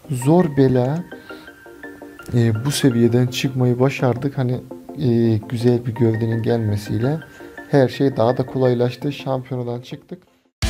zor bela bu seviyeden çıkmayı başardık. Hani güzel bir gövdenin gelmesiyle her şey daha da kolaylaştı. Şampiyonadan çıktık.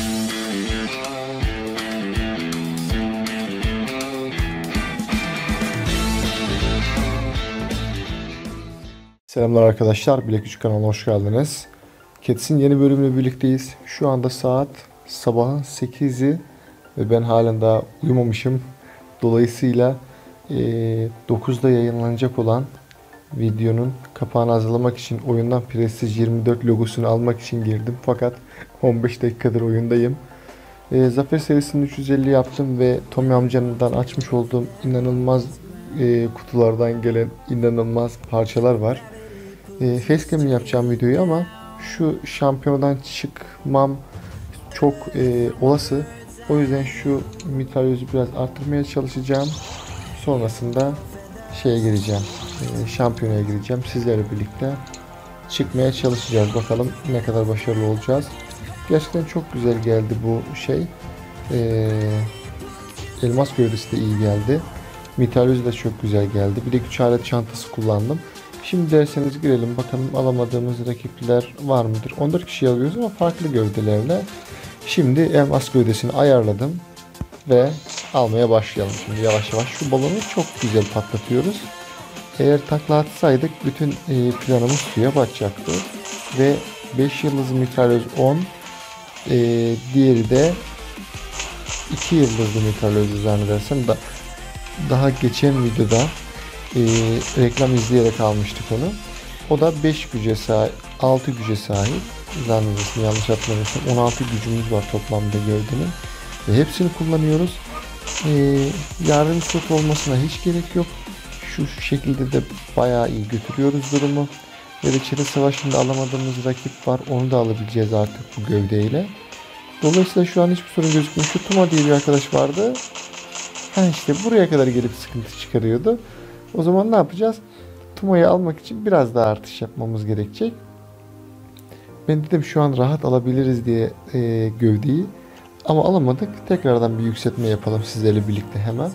Selamlar arkadaşlar. Bilek 3 kanalına hoş geldiniz. Cats'in yeni bölümüyle birlikteyiz. Şu anda saat sabahın 8'i ve ben halen daha uyumamışım. Dolayısıyla 9'da yayınlanacak olan videonun kapağını hazırlamak için oyundan Prestige 24 logosunu almak için girdim. Fakat 15 dakikadır oyundayım. Zafer serisinin 350 yaptım ve Tommy amcanından açmış olduğum inanılmaz kutulardan gelen inanılmaz parçalar var. Facecam yapacağım videoyu ama şu şampiyonadan çıkmam çok olası. O yüzden şu mitralyözü biraz arttırmaya çalışacağım. Sonrasında şeye gireceğim. Şampiyonaya gireceğim. Sizlerle birlikte çıkmaya çalışacağız. Bakalım ne kadar başarılı olacağız. Gerçekten çok güzel geldi bu şey. Elmas gövdesi de iyi geldi. Mitralyözü de çok güzel geldi. Bir de güç alet çantası kullandım. Şimdi derseniz girelim bakalım alamadığımız rakipler var mıdır? 14 kişi alıyoruz ama farklı gövdelerle. Şimdi elmas gövdesini ayarladım ve almaya başlayalım. Şimdi yavaş yavaş şu balonu çok güzel patlatıyoruz. Eğer takla atsaydık bütün planımız suya batacaktı. Ve 5 yıldızlı mitralyöz 10, diğeri de 2 yıldızlı mitralyöz zannedersem da daha geçen videoda reklam izleyerek almıştık onu. O da 5 güce sahip, 6 güce sahip. Zannedersem yanlış hatırlamıyorsam 16 gücümüz var toplamda gövdenin. Ve hepsini kullanıyoruz. Yardım slot olmasına hiç gerek yok. Şu şekilde de bayağı iyi götürüyoruz durumu. Ve de çete savaşında alamadığımız rakip var. Onu da alabileceğiz artık bu gövdeyle. Dolayısıyla şu an hiçbir sorun gözükmüyor. Şu Tuma diye bir arkadaş vardı. İşte buraya kadar gelip sıkıntı çıkarıyordu. O zaman ne yapacağız? Tuma'yı almak için biraz daha artış yapmamız gerekecek. Ben dedim şu an rahat alabiliriz diye gövdeyi. Ama alamadık. Tekrardan bir yükseltme yapalım sizlerle birlikte hemen.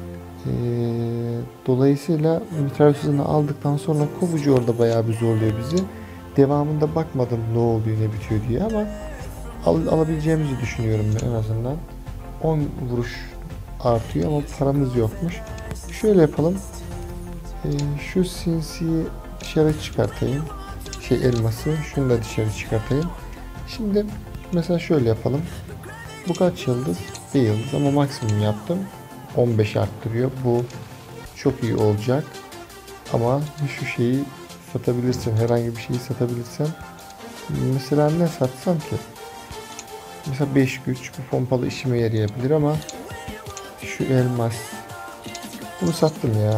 Dolayısıyla mitralyözünü aldıktan sonra kovucu orada bayağı bir zorluyor bizi. Devamında bakmadım ne oluyor ne bitiyor diye ama alabileceğimizi düşünüyorum ben en azından. 10 vuruş artıyor ama paramız yokmuş. Şöyle yapalım. Şu sinsiyi dışarı çıkartayım. Elması. Şunu da dışarı çıkartayım. Şimdi mesela şöyle yapalım. Bu kaç yıldız? 1 yıldız ama maksimum yaptım. 15 arttırıyor. Bu çok iyi olacak. Ama şu şeyi satabilirsem, herhangi bir şeyi satabilirsem. Mesela ne satsam ki? Mesela 5 güç. Bu pompalı işime yarayabilir ama şu elmas. Bunu sattım ya.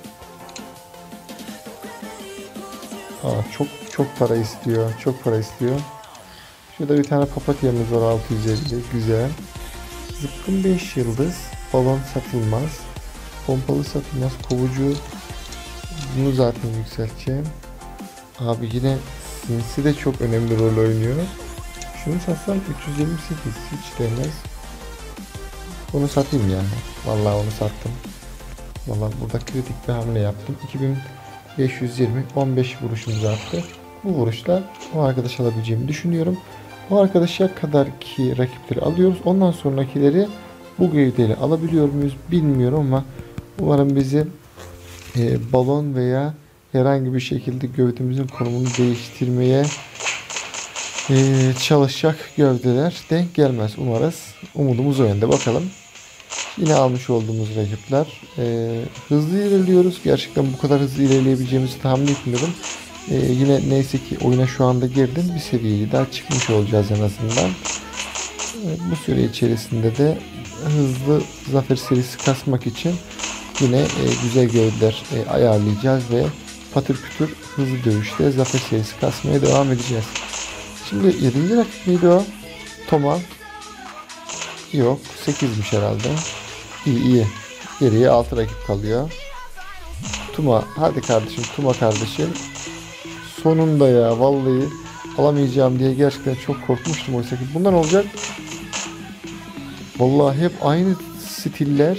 Çok para istiyor. Çok para istiyor. Şurada bir tane papatyamız var 650. Güzel. Zıpkın 5 yıldız. Balon satılmaz. Pompalı satılmaz. Kovucu. Bunu zaten yükselteceğim. Abi yine sinsi de çok önemli rol oynuyor. Şunu satsam 328. Hiç değmez. Bunu satayım yani. Vallahi onu sattım. Vallahi burada kritik bir hamle yaptım. 2520 15 vuruşumuz arttı. Bu vuruşla o arkadaş alabileceğimi düşünüyorum. O arkadaşa kadar ki rakipleri alıyoruz. Ondan sonrakileri bu gövdeyle alabiliyor muyuz bilmiyorum ama umarım bizi balon veya herhangi bir şekilde gövdemizin konumunu değiştirmeye çalışacak gövdeler denk gelmez umarız. Umudumuz o yönde. Bakalım. Yine almış olduğumuz rakipler. Hızlı ilerliyoruz. Gerçekten bu kadar hızlı ilerleyebileceğimizi tahmin etmiyordum. Yine neyse ki oyuna şu anda girdim. Bir seviyeyi daha çıkmış olacağız en azından. Bu süre içerisinde de hızlı zafer serisi kasmak için yine güzel gövdeler ayarlayacağız ve patır kütür hızlı dövüşte zafer serisi kasmaya devam edeceğiz. Şimdi 7. rakip miydi o? Toma. Yok. 8'miş herhalde. İyi. Geriye 6 rakip kalıyor. Tuma. Hadi kardeşim. Tuma kardeşim. Sonunda ya. Vallahi alamayacağım diye gerçekten çok korkmuştum oysa ki. Bundan olacak. Vallahi hep aynı stiller.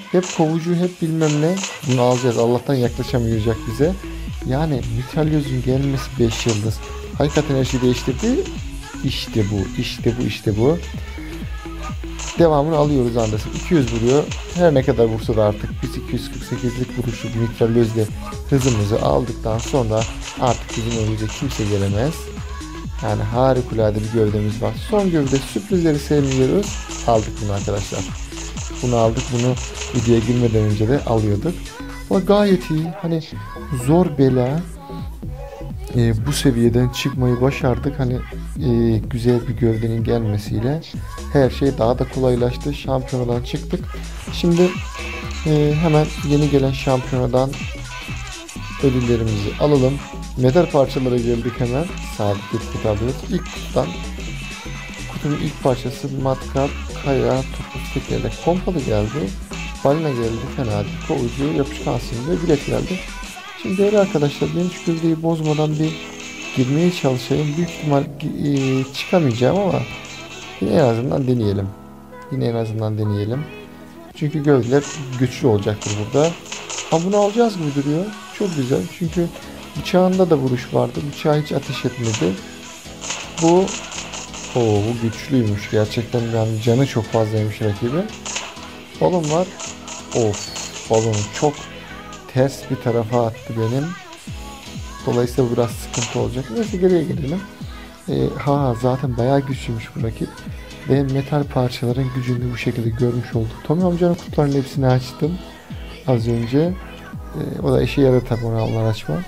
hep kovucu, hep bilmem ne. Bunu alacağız. Allah'tan yaklaşamayacak bize. Yani mitralyozun gelmesi 5 yıldız. Hakikaten her şeyi değiştirdi. İşte bu, işte bu, işte bu. Devamını alıyoruz Anderson. 200 vuruyor. Her ne kadar vursa da artık biz 248'lik vuruşu mitralyözle hızımızı aldıktan sonra artık bizim önümüze kimse gelemez. Yani harikulade bir gövdemiz var. Son gövde, sürprizleri sevmiyoruz. Aldık bunu arkadaşlar. Bunu aldık. Bunu videoya girmeden önce de alıyorduk. Ama gayet iyi. Hani zor bela bu seviyeden çıkmayı başardık. Hani güzel bir gövdenin gelmesiyle her şey daha da kolaylaştı. Şampiyonadan çıktık. Şimdi hemen yeni gelen şampiyonadan ödüllerimizi alalım. Metal parçalara geldik hemen. Sabit etiketi alıyoruz. İlk kutudan, kutunun ilk parçası matkap, kaya, topuz, tekerlek, pompalı geldi. Balina geldi, fena değil. Kovucu, yapışkan simge, bilet geldi. Şimdi değerli arkadaşlar, ben şu gövdeyi bozmadan bir girmeye çalışayım. Büyük ihtimal çıkamayacağım ama yine en azından deneyelim. Yine en azından deneyelim. Çünkü gövdeler güçlü olacaktır burada. Ama bunu alacağız gibi duruyor. Çok güzel. Çünkü bıçağında da vuruş vardı. Bıçağı hiç ateş etmedi. Bu güçlüymüş. Gerçekten yani canı çok fazlaymış rakibi. Balon var. Of, balon çok ters bir tarafa attı benim. Dolayısıyla biraz sıkıntı olacak. Neyse geriye gelelim. Zaten bayağı güçlüymüş bu rakip. Ve metal parçaların gücünü bu şekilde görmüş olduk. Tommy amcanın kutularının hepsini açtım az önce. O da işe yaradı tabi, onu onlar açma.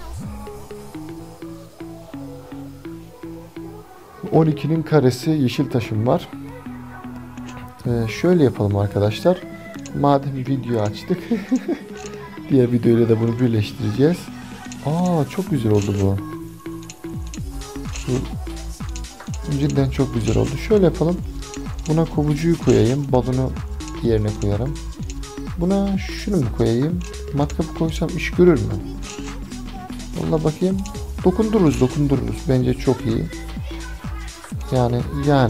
12'nin karesi yeşil taşım var. Şöyle yapalım arkadaşlar. Madem video açtık. Diğer videoyla da bunu birleştireceğiz. Çok güzel oldu bu. Cidden çok güzel oldu. Şöyle yapalım. Buna kovucuyu koyayım. Balonu yerine koyarım. Buna şunu mu koyayım? Matkapı koysam iş görür mü? Vallahi bakayım. Dokundururuz. Bence çok iyi. Yani.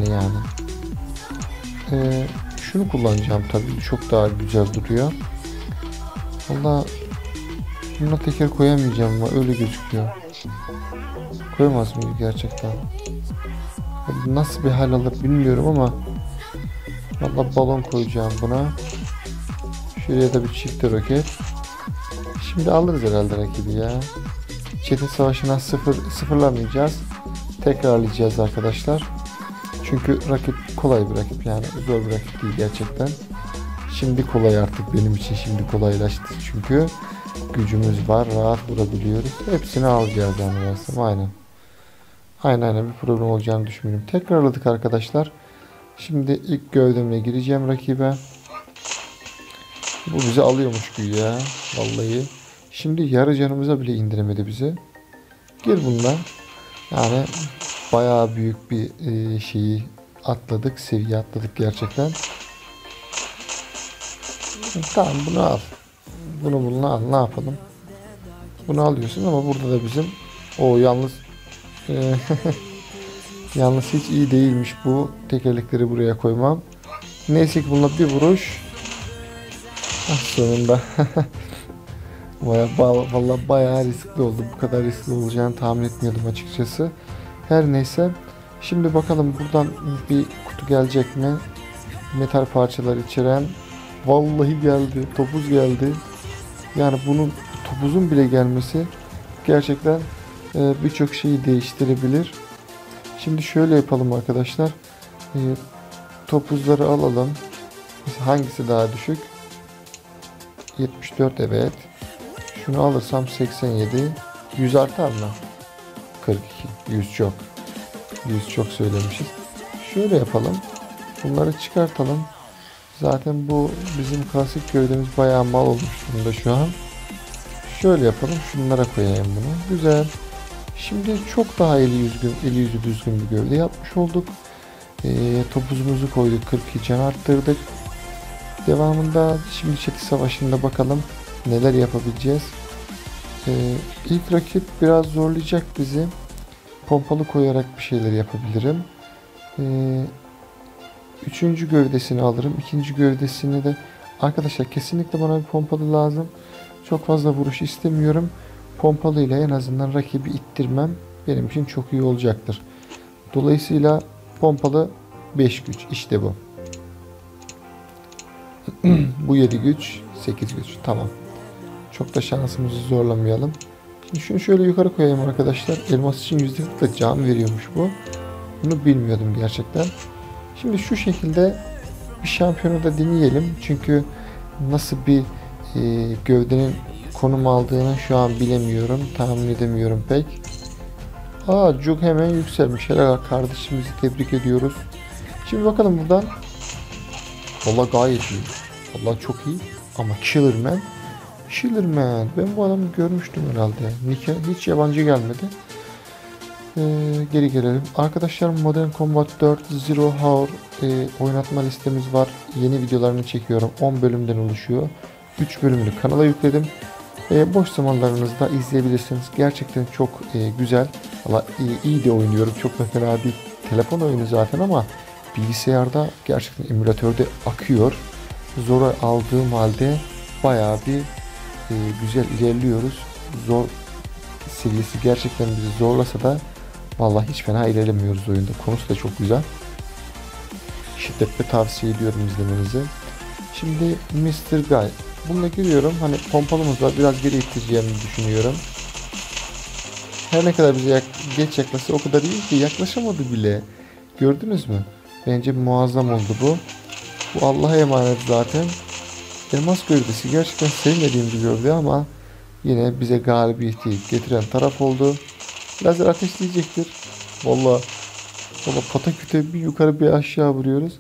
Şunu kullanacağım tabii. Çok daha güzel duruyor. Vallahi buna teker koyamayacağım ama öyle gözüküyor. Koyamaz mıyım gerçekten? Nasıl bir hal alır bilmiyorum ama vallahi balon koyacağım buna. Şuraya da bir çift roket. Şimdi alırız herhalde rakibi ya. Çetin savaşına sıfırlamayacağız. Tekrarlayacağız arkadaşlar. Çünkü rakip kolay bir rakip, yani zor bir rakip değil gerçekten. Şimdi kolay artık benim için, şimdi kolaylaştı çünkü gücümüz var, rahat vurabiliyoruz. Hepsini alacağız yani. Aynen bir problem olacağını düşünmüyorum. Tekrarladık arkadaşlar. Şimdi ilk gövdemle gireceğim rakibe. Bu bizi alıyormuş güya vallahi. Şimdi yarı canımıza bile indiremedi bizi. Gir bundan. Yani bayağı büyük bir şeyi atladık, seviye atladık gerçekten. Tamam, bunu al. Bunu al, ne yapalım? Bunu alıyorsun ama burada da bizim yalnız yalnız hiç iyi değilmiş bu tekerlekleri buraya koymam. Neyse ki bununla bir vuruş. Sonunda. Vallahi bayağı riskli oldu. Bu kadar riskli olacağını tahmin etmiyordum açıkçası. Her neyse. Şimdi bakalım buradan bir kutu gelecek mi? Metal parçalar içeren. Vallahi geldi. Topuz geldi. Yani bunun, topuzun bile gelmesi gerçekten birçok şeyi değiştirebilir. Şimdi şöyle yapalım arkadaşlar. Topuzları alalım. Hangisi daha düşük? 74, evet. Şunu alırsam 87. 100 artar mı? 42. 100 çok. 100 çok söylemişiz. Şöyle yapalım. Bunları çıkartalım. Zaten bu bizim klasik gövdemiz bayağı mal olmuş durumda şu an. Şöyle yapalım. Şunlara koyayım bunu. Güzel. Şimdi çok daha eli yüzü düzgün bir gövde yapmış olduk. Topuzumuzu koyduk. 42 can arttırdık. Devamında şimdi çete savaşında bakalım neler yapabileceğiz. İlk rakip biraz zorlayacak bizi. Pompalı koyarak bir şeyler yapabilirim. Üçüncü gövdesini alırım. İkinci gövdesini de Arkadaşlar kesinlikle bana bir pompalı lazım. Çok fazla vuruş istemiyorum. Pompalıyla en azından rakibi ittirmem benim için çok iyi olacaktır. Dolayısıyla pompalı 5 güç. İşte bu. Bu 7 güç, 8 güç. Tamam. Çok da şansımızı zorlamayalım. Şimdi şunu şöyle yukarı koyayım arkadaşlar. Elmas için %40 da can veriyormuş bu. Bunu bilmiyordum gerçekten. Şimdi şu şekilde bir şampiyonu da deneyelim. Çünkü nasıl bir gövdenin konum aldığını şu an bilemiyorum. Tahmin edemiyorum pek. Cuk hemen yükselmiş. Helal kardeşimizi tebrik ediyoruz. Şimdi bakalım buradan. Vallahi gayet iyi. Vallahi çok iyi. Ama Killerman. Killerman. Ben bu adamı görmüştüm herhalde. Nick'e hiç yabancı gelmedi. Geri gelelim. Arkadaşlar Modern Combat 4 Zero Hour oynatma listemiz var. Yeni videolarını çekiyorum. 10 bölümden oluşuyor. 3 bölümünü kanala yükledim. Boş zamanlarınızda izleyebilirsiniz. Gerçekten çok güzel. Valla iyi de oynuyorum. Çok da fena değil. Telefon oyunu zaten ama bilgisayarda gerçekten emülatörde akıyor. Zora aldığım halde bayağı bir güzel ilerliyoruz. Zor seviyesi gerçekten bizi zorlasa da vallahi hiç fena ilerlemiyoruz oyunda. Konusu da çok güzel. Şiddetle tavsiye ediyorum izlemenizi. Şimdi Mr. Guy. Bununla giriyorum. Hani pompalımız var. Biraz geri ittireceğimi düşünüyorum. Her ne kadar bize geç yaklaşsa o kadar iyi ki yaklaşamadı bile. Gördünüz mü? Bence muazzam oldu bu. Bu Allah'a emanet zaten. Elmas gövdesi gerçekten sevmediğim bir gövde ama yine bize galibiyeti getiren taraf oldu. Lazer ateşleyecektir. Vallahi pataküte bir yukarı bir aşağı vuruyoruz.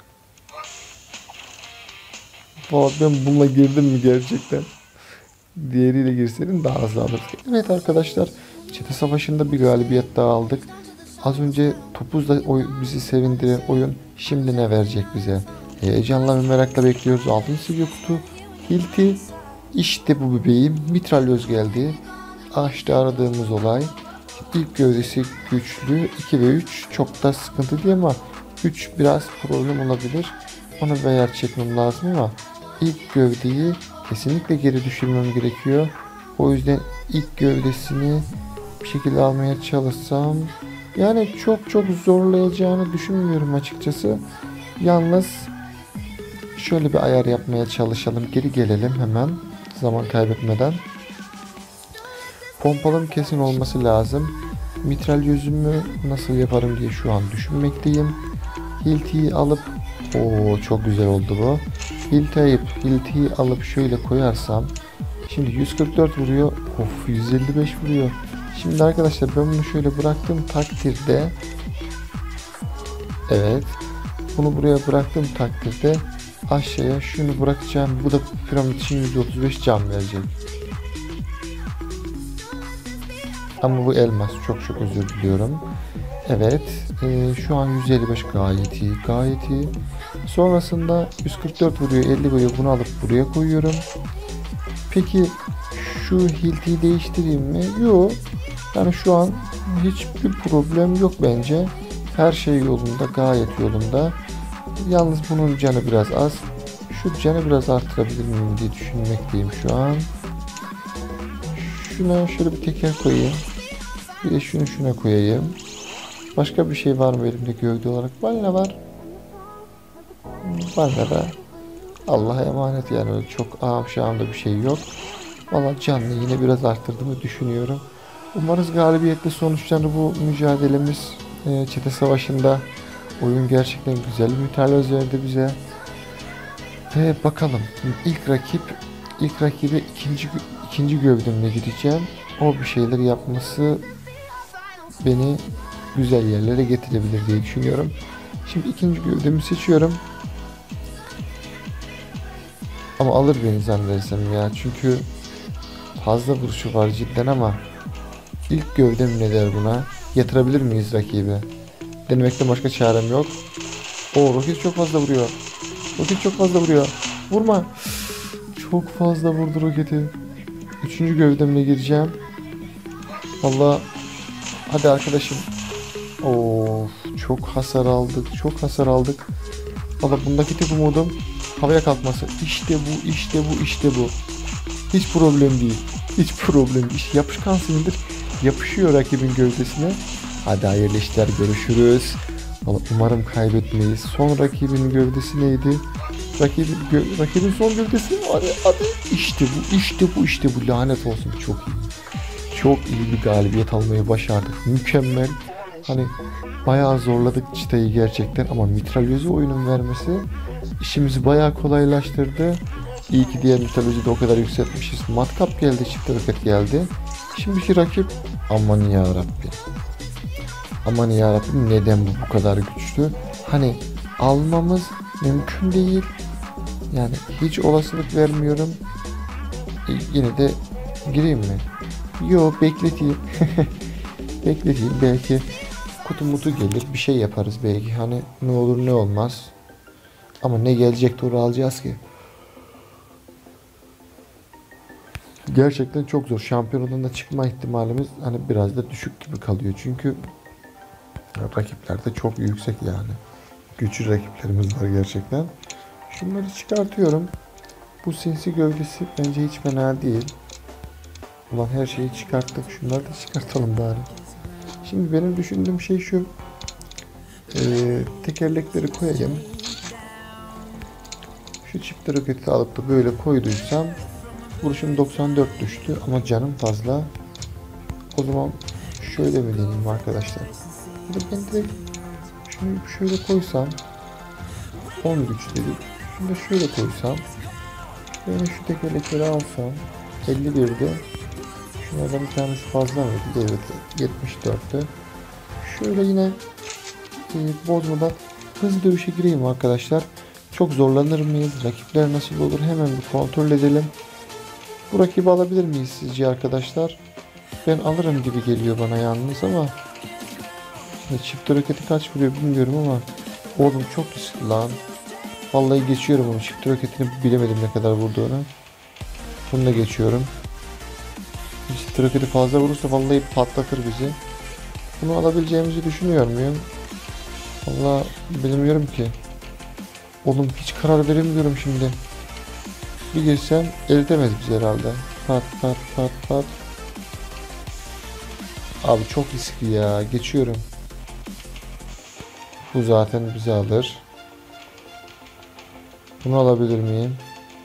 Vallahi ben bununla girdim mi gerçekten? Diğeriyle girseydim daha hızlı alırdık. Evet arkadaşlar, çete savaşında bir galibiyet daha aldık. Az önce topuzla bizi sevindiren oyun şimdi ne verecek bize? Heyecanla ve merakla bekliyoruz. 6. seviye kutu. Hilti. İşte bu bebeğim. Mitralyoz geldi. İşte aradığımız olay. İlk gövdesi güçlü. 2 ve 3 çok da sıkıntı değil ama 3 biraz problem olabilir. Onu bir ayar çekmem lazım ama ilk gövdeyi kesinlikle geri düşürmem gerekiyor. O yüzden ilk gövdesini bir şekilde almaya çalışsam yani çok zorlayacağını düşünmüyorum açıkçası. Yalnız şöyle bir ayar yapmaya çalışalım. Geri gelelim hemen zaman kaybetmeden. Pompalım kesin olması lazım. Mitralyözümü nasıl yaparım diye şu an düşünmekteyim. Hilti'yi alıp çok güzel oldu bu. Hilti'yi alıp şöyle koyarsam şimdi 144 vuruyor. 155 vuruyor. Şimdi arkadaşlar ben bunu şöyle bıraktığım takdirde evet bunu buraya bıraktığım takdirde aşağıya şunu bırakacağım. Bu da piramit için 135 can verecek. Ama bu elmas. Çok özür diliyorum. Evet. Şu an 155 gayet iyi. Gayet iyi. Sonrasında 144 vuruyor. 50 vuruyor. Bunu alıp buraya koyuyorum. Peki şu hiltiyi değiştireyim mi? Yok. Yani şu an hiçbir problem yok bence. Her şey yolunda. Gayet yolunda. Yalnız bunun canı biraz az. Şu canı biraz artırabilir miyim diye düşünmekteyim şu an. Şuna şöyle bir teker koyayım. Bir de şuna koyayım. Başka bir şey var mı elimde gövde olarak? Balina var. Balina da Allah'a emanet yani öyle çok şahımda bir şey yok. Valla canlı yine biraz arttırdığımı düşünüyorum. Umarız galibiyetle sonuçlanır bu mücadelemiz. Çete savaşında oyun gerçekten güzel bir mütalaz verdi bize. Ve bakalım ilk rakibi ikinci gövdemle gideceğim. O bir şeyler yapması beni güzel yerlere getirebilir diye düşünüyorum. Şimdi ikinci gövdemi seçiyorum. Ama alır beni zannedersem ya. Çünkü fazla vuruşu var cidden ama ilk gövdem ne der buna? Yatırabilir miyiz rakibi? Denemekten başka çarem yok. Roket çok fazla vuruyor. Roket çok fazla vuruyor. Vurma. Çok fazla vurdu roketi. Üçüncü gövdemle gireceğim. Vallahi hadi arkadaşım. Çok hasar aldık. Çok hasar aldık. Valla bundaki tek umudum havaya kalkması. İşte bu, işte bu, işte bu. Hiç problem değil. Hiç problem değil. Yapışkan sinirdir. Yapışıyor rakibin gövdesine. Hadi hayırlı işler, görüşürüz. Umarım kaybetmeyiz. Son rakibin gövdesi neydi? Rakibin son gövdesi hadi. İşte bu, işte bu, işte bu. Lanet olsun. Çok iyi. Çok iyi bir galibiyet almayı başardık. Mükemmel. Hani bayağı zorladık çıtayı gerçekten ama mitralyözü oyunun vermesi işimizi bayağı kolaylaştırdı. İyi ki diğer mitralyözü de o kadar yükseltmişiz. Matkap geldi, çift roket geldi. Şimdiki rakip aman ya Rabbi. Aman ya Rabbi, neden bu kadar güçlü? Hani almamız mümkün değil. Yani hiç olasılık vermiyorum. Yine de gireyim mi? Yo, bekleteyim. Bekleteyim, belki kutu mutu gelir, bir şey yaparız belki, hani ne olur ne olmaz. Ama ne gelecek doğru alacağız ki. Gerçekten çok zor. Şampiyonluğuna da çıkma ihtimalimiz hani biraz da düşük gibi kalıyor. Çünkü rakipler de çok yüksek yani. Güçlü rakiplerimiz var gerçekten. Şunları çıkartıyorum. Bu sinsi gövdesi bence hiç fena değil. Ulan her şeyi çıkarttık. Şunları da çıkartalım bari. Şimdi benim düşündüğüm şey şu. Tekerlekleri koyayım. Şu çift roketi alıp da böyle koyduysam vuruşum 94 düştü ama canım fazla. O zaman şöyle mi deneyeyim arkadaşlar? Ya da ben direkt şunu şöyle koysam 10 güç dedik. Şunu da şöyle koysam, yani şu tekerlekleri alsam 51'de, şunlardan bir tanesi fazla mıydı? Evet, 74'te. Şöyle yine bozmadan hızlı dövüşe gireyim arkadaşlar. Çok zorlanır mıyız? Rakipler nasıl olur? Hemen bir kontrol edelim. Bu rakibi alabilir miyiz sizce arkadaşlar? Ben alırım gibi geliyor bana yalnız ama çift roketi kaç vuruyor bilmiyorum ama oğlum çok riskli lan. Vallahi geçiyorum onu. Çift roketini bilemedim ne kadar vurduğunu. Bunu da geçiyorum. Çift roketi fazla vurursa vallahi patlatır bizi. Bunu alabileceğimizi düşünüyor muyum? Vallahi bilmiyorum ki. Oğlum hiç karar veremiyorum şimdi. Bir geçsem eritemez bizi herhalde. Pat pat pat pat. Abi çok riskli ya. Geçiyorum. Bu zaten bizi alır. Bunu alabilir miyim?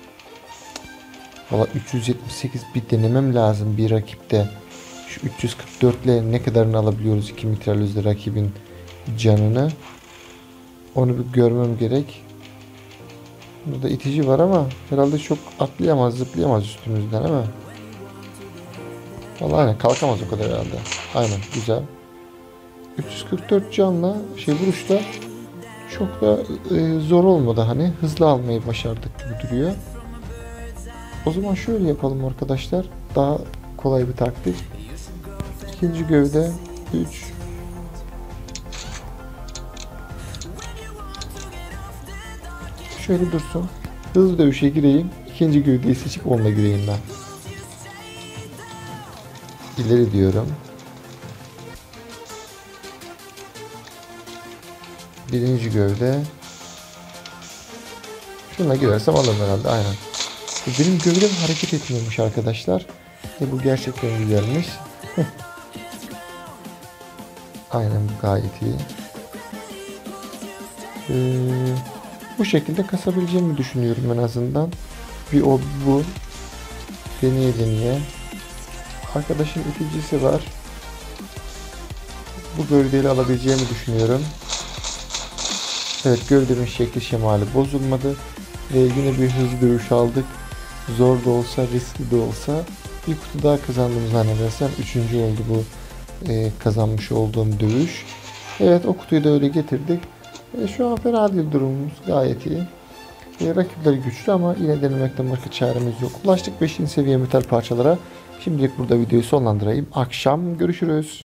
Valla 378 bir denemem lazım bir rakipte. Şu 344 ile ne kadarını alabiliyoruz iki mitralyözle rakibin canını. Onu bir görmem gerek. Burada itici var ama herhalde çok atlayamaz, zıplayamaz üstümüzden ama. Vallahi aynen kalkamaz o kadar herhalde. Aynen, güzel. 344 canla vuruşta çok da zor olmadı, hani hızlı almayı başardık gibi duruyor. O zaman şöyle yapalım arkadaşlar. Daha kolay bir taktik. İkinci gövde 3. Şöyle dursun. Hızlı dövüşe gireyim. İkinci gövdeyi seçip onunla gireyim ben. İleri diyorum. Birinci gövde. Şuna girersem alırım herhalde, aynen. Benim gövdem hareket etmiyormuş arkadaşlar. Bu gerçekten güzelmiş. Aynen, bu gayet iyi. Bu şekilde kasabileceğimi düşünüyorum en azından. Bir o bu. Deneye. Arkadaşın iticisi var. Bu gövdeyle alabileceğimi düşünüyorum. Evet, gövdemin şekli şemali bozulmadı. Ve yine bir hızlı dövüş aldık. Zor da olsa, riskli de olsa bir kutu daha kazandım zannedersem. 3. oldu bu kazanmış olduğum dövüş. Evet, o kutuyu da öyle getirdik. Şu an fena değil durumumuz. Gayet iyi. Rakipleri güçlü ama yine denemekten başka çaremiz yok. Ulaştık 5. seviye metal parçalara. Şimdilik burada videoyu sonlandırayım. Akşam görüşürüz.